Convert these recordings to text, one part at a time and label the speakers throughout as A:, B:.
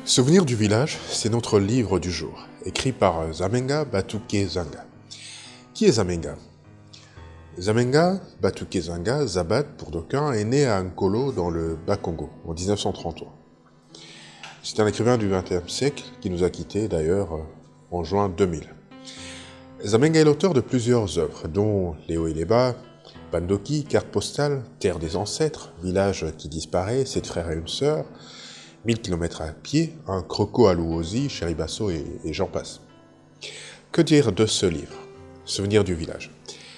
A: Souvenir du village, c'est notre livre du jour, écrit par Zamenga Batukezanga. Qui est Zamenga? Zamenga Batukezanga, Zabat pour d'aucuns, est né à Nkolo dans le Bas-Congo en 1933. C'est un écrivain du XXe siècle qui nous a quittés d'ailleurs en juin 2000. Zamenga est l'auteur de plusieurs œuvres, dont Les hauts et les bas, Bandoki, Carte postale, Terre des ancêtres, Village qui disparaît, 7 frères et une sœur, 1000 km à pied, Un croco à Louosi, Chéribasso et j'en passe. Que dire de ce livre, Souvenir du village?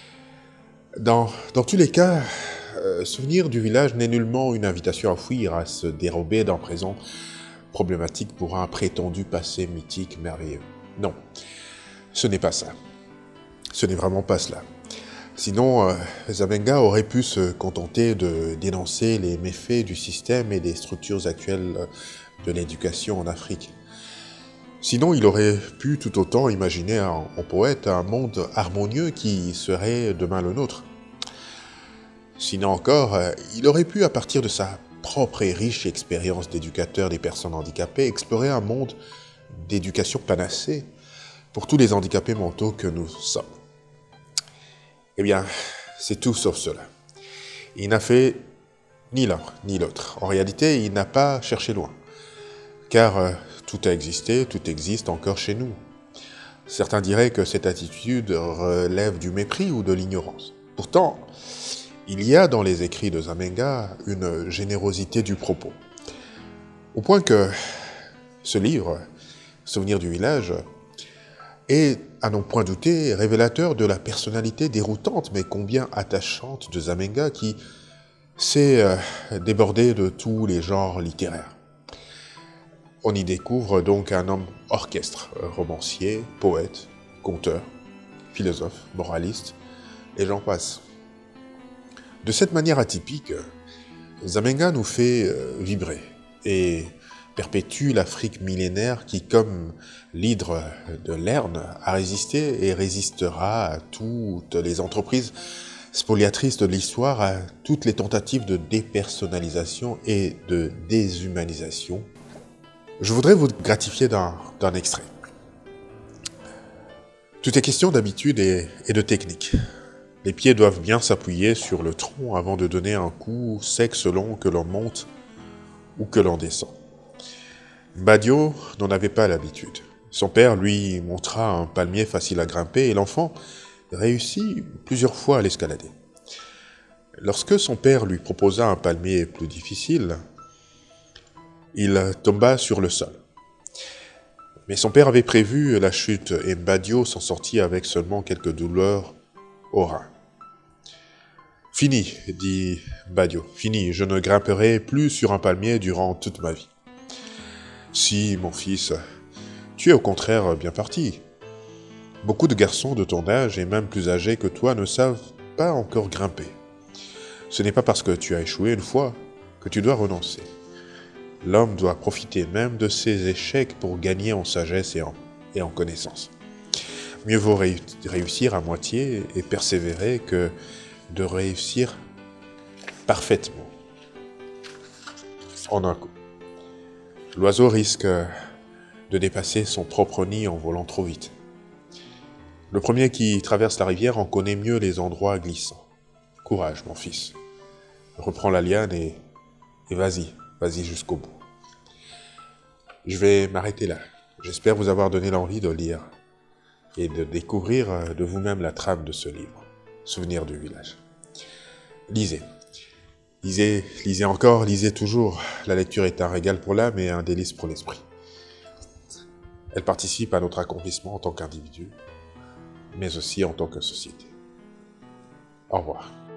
A: Dans tous les cas, Souvenir du village n'est nullement une invitation à fuir, à se dérober d'un présent problématique pour un prétendu passé mythique merveilleux. Non, ce n'est pas ça. Ce n'est vraiment pas cela. Sinon, Zamenga aurait pu se contenter de dénoncer les méfaits du système et des structures actuelles de l'éducation en Afrique. Sinon, il aurait pu tout autant imaginer en poète un monde harmonieux qui serait demain le nôtre. Sinon encore, il aurait pu, à partir de sa propre et riche expérience d'éducateur des personnes handicapées, explorer un monde d'éducation panacée pour tous les handicapés mentaux que nous sommes. Eh bien, c'est tout sauf cela. Il n'a fait ni l'un ni l'autre. En réalité, il n'a pas cherché loin. Car tout a existé, tout existe encore chez nous. Certains diraient que cette attitude relève du mépris ou de l'ignorance. Pourtant, il y a dans les écrits de Zamenga une générosité du propos. Au point que ce livre, Souvenir du village, est, à n'en point douter, révélateur de la personnalité déroutante mais combien attachante de Zamenga qui s'est débordé de tous les genres littéraires. On y découvre donc un homme orchestre, romancier, poète, conteur, philosophe, moraliste, et j'en passe. De cette manière atypique, Zamenga nous fait vibrer et perpétue l'Afrique millénaire qui, comme l'hydre de Lerne, a résisté et résistera à toutes les entreprises spoliatrices de l'histoire, à toutes les tentatives de dépersonnalisation et de déshumanisation. Je voudrais vous gratifier d'un extrait. Tout est question d'habitude et de technique. Les pieds doivent bien s'appuyer sur le tronc avant de donner un coup sec selon que l'on monte ou que l'on descend. Badio n'en avait pas l'habitude. Son père lui montra un palmier facile à grimper et l'enfant réussit plusieurs fois à l'escalader. Lorsque son père lui proposa un palmier plus difficile, il tomba sur le sol. Mais son père avait prévu la chute et Badio s'en sortit avec seulement quelques douleurs au rein. « Fini, dit Badio, fini, je ne grimperai plus sur un palmier durant toute ma vie. » « Si, mon fils, tu es au contraire bien parti. Beaucoup de garçons de ton âge et même plus âgés que toi ne savent pas encore grimper. Ce n'est pas parce que tu as échoué une fois que tu dois renoncer. L'homme doit profiter même de ses échecs pour gagner en sagesse et en connaissance. Mieux vaut réussir à moitié et persévérer que de réussir parfaitement en un coup. L'oiseau risque de dépasser son propre nid en volant trop vite. Le premier qui traverse la rivière en connaît mieux les endroits glissants. Courage, mon fils. Reprends la liane et vas-y jusqu'au bout. Je vais m'arrêter là. J'espère vous avoir donné l'envie de lire et de découvrir de vous-même la trame de ce livre, Souvenir du village. Lisez. Lisez encore, lisez toujours. La lecture est un régal pour l'âme et un délice pour l'esprit. Elle participe à notre accomplissement en tant qu'individu, mais aussi en tant que société. Au revoir.